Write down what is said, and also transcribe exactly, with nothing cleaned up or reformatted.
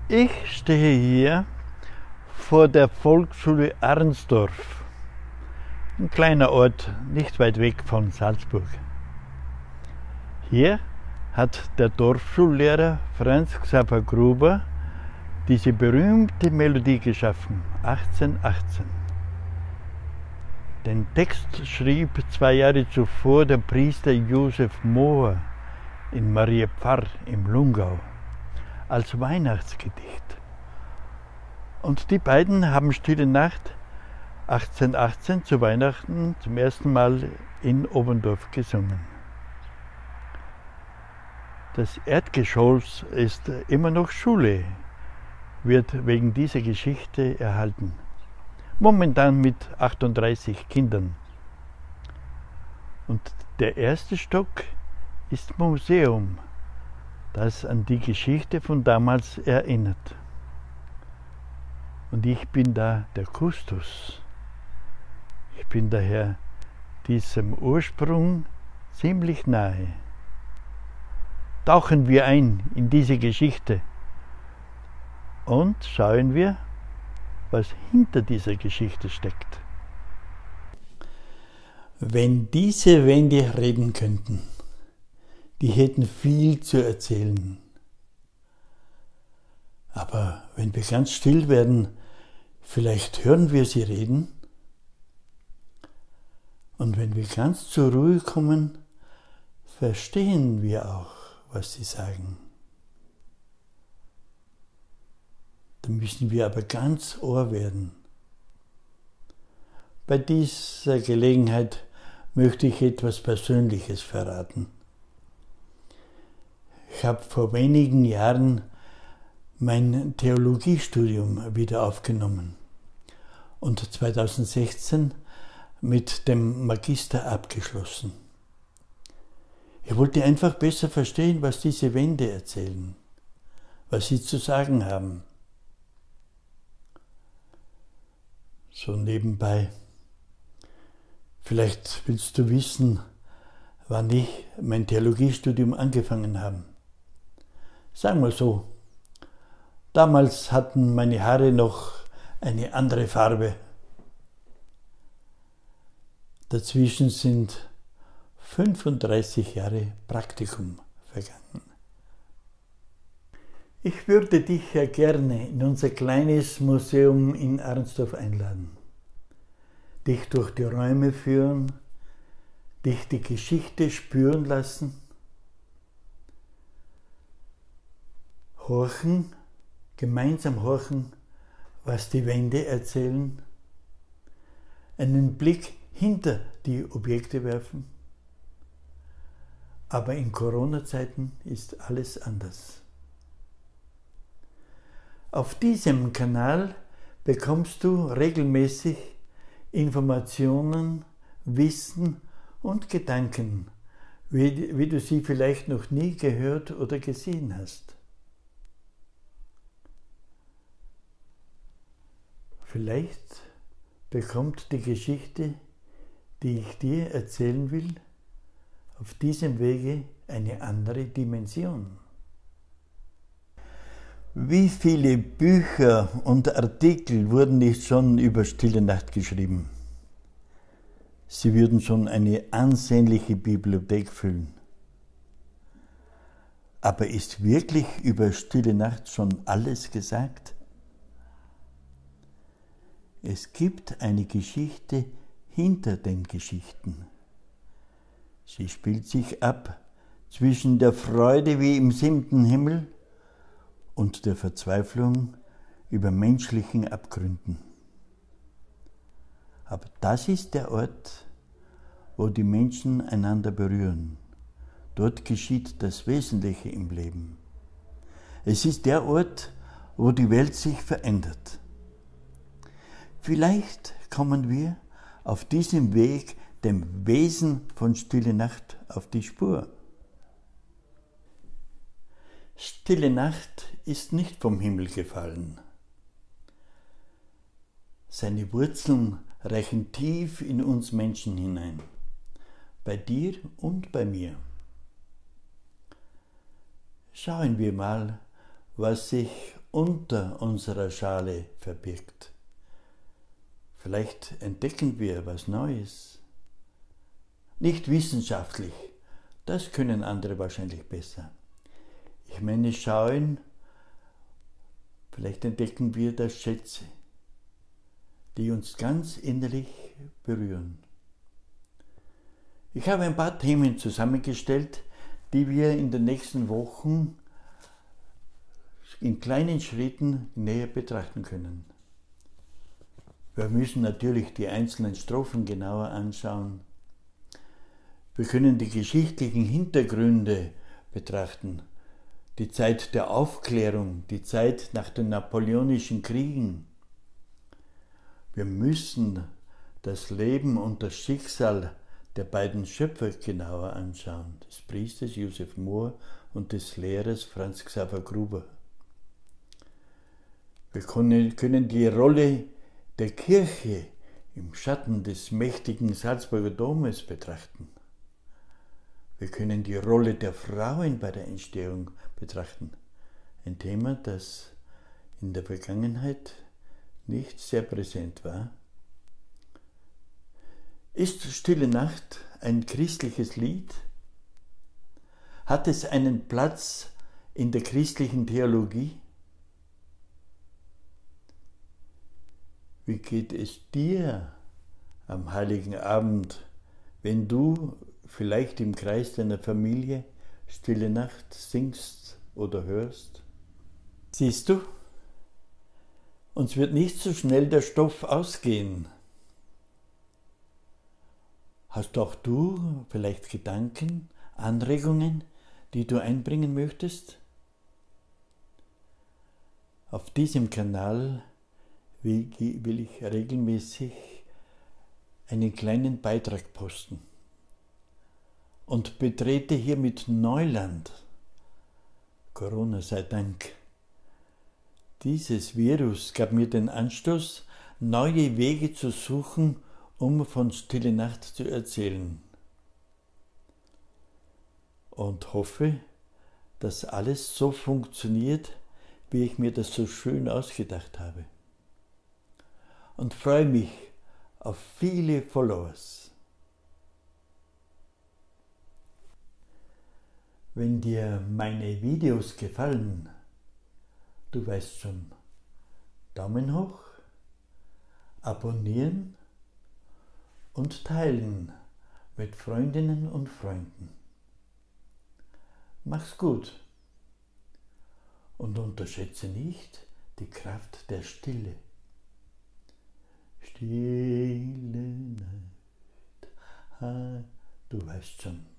Ich stehe hier vor der Volksschule Arnsdorf, ein kleiner Ort nicht weit weg von Salzburg. Hier hat der Dorfschullehrer Franz Xaver Gruber diese berühmte Melodie geschaffen, achtzehnhundertachtzehn. Den Text schrieb zwei Jahre zuvor der Priester Josef Mohr in Mariapfarr im Lungau als Weihnachtsgedicht. Und die beiden haben Stille Nacht achtzehnhundertachtzehn zu Weihnachten zum ersten Mal in Oberndorf gesungen. Das Erdgeschoss ist immer noch Schule, wird wegen dieser Geschichte erhalten. Momentan mit achtunddreißig Kindern. Und der erste Stock ist Museum, das an die Geschichte von damals erinnert. Und ich bin da der Kustos. Ich bin daher diesem Ursprung ziemlich nahe. Tauchen wir ein in diese Geschichte und schauen wir, was hinter dieser Geschichte steckt. Wenn diese Wände reden könnten, die hätten viel zu erzählen. Aber wenn wir ganz still werden, vielleicht hören wir sie reden. Und wenn wir ganz zur Ruhe kommen, verstehen wir auch, was sie sagen. Dann müssen wir aber ganz Ohr werden. Bei dieser Gelegenheit möchte ich etwas Persönliches verraten. Ich habe vor wenigen Jahren mein Theologiestudium wieder aufgenommen und zweitausendsechzehn mit dem Magister abgeschlossen. Ich wollte einfach besser verstehen, was diese Wände erzählen, was sie zu sagen haben. So nebenbei. Vielleicht willst du wissen, wann ich mein Theologiestudium angefangen habe. Sagen wir so, damals hatten meine Haare noch eine andere Farbe. Dazwischen sind fünfunddreißig Jahre Praktikum vergangen. Ich würde dich ja gerne in unser kleines Museum in Arnsdorf einladen, dich durch die Räume führen, dich die Geschichte spüren lassen, horchen, gemeinsam horchen, was die Wände erzählen, einen Blick hinter die Objekte werfen. Aber in Corona-Zeiten ist alles anders. Auf diesem Kanal bekommst du regelmäßig Informationen, Wissen und Gedanken, wie, wie du sie vielleicht noch nie gehört oder gesehen hast. Vielleicht bekommt die Geschichte, die ich dir erzählen will, auf diesem Wege eine andere Dimension. Wie viele Bücher und Artikel wurden nicht schon über Stille Nacht geschrieben? Sie würden schon eine ansehnliche Bibliothek füllen. Aber ist wirklich über Stille Nacht schon alles gesagt? Es gibt eine Geschichte hinter den Geschichten. Sie spielt sich ab zwischen der Freude wie im siebten Himmel und der Verzweiflung über menschlichen Abgründen. Aber das ist der Ort, wo die Menschen einander berühren. Dort geschieht das Wesentliche im Leben. Es ist der Ort, wo die Welt sich verändert. Vielleicht kommen wir auf diesem Weg dem Wesen von Stille Nacht auf die Spur. Stille Nacht ist nicht vom Himmel gefallen. Seine Wurzeln reichen tief in uns Menschen hinein, bei dir und bei mir. Schauen wir mal, was sich unter unserer Schale verbirgt. Vielleicht entdecken wir was Neues. Nicht wissenschaftlich, das können andere wahrscheinlich besser. Ich meine, schauen, vielleicht entdecken wir da Schätze, die uns ganz innerlich berühren. Ich habe ein paar Themen zusammengestellt, die wir in den nächsten Wochen in kleinen Schritten näher betrachten können. Wir müssen natürlich die einzelnen Strophen genauer anschauen. Wir können die geschichtlichen Hintergründe betrachten, die Zeit der Aufklärung, die Zeit nach den Napoleonischen Kriegen. Wir müssen das Leben und das Schicksal der beiden Schöpfer genauer anschauen, des Priesters Joseph Mohr und des Lehrers Franz Xaver Gruber. Wir können die Rolle der Kirche im Schatten des mächtigen Salzburger Domes betrachten. Wir können die Rolle der Frauen bei der Entstehung betrachten. Ein Thema, das in der Vergangenheit nicht sehr präsent war. Ist Stille Nacht ein christliches Lied? Hat es einen Platz in der christlichen Theologie? Wie geht es dir am Heiligen Abend, wenn du vielleicht im Kreis deiner Familie Stille Nacht singst oder hörst? Siehst du, uns wird nicht so schnell der Stoff ausgehen. Hast auch du vielleicht Gedanken, Anregungen, die du einbringen möchtest? Auf diesem Kanal will ich regelmäßig einen kleinen Beitrag posten und betrete hiermit Neuland. Corona sei Dank. Dieses Virus gab mir den Anstoß, neue Wege zu suchen, um von Stille Nacht zu erzählen. Und hoffe, dass alles so funktioniert, wie ich mir das so schön ausgedacht habe. Und freue mich auf viele Followers. Wenn dir meine Videos gefallen, du weißt schon, Daumen hoch, abonnieren und teilen mit Freundinnen und Freunden. Mach's gut und unterschätze nicht die Kraft der Stille. Stille Nacht, ah, du weißt schon.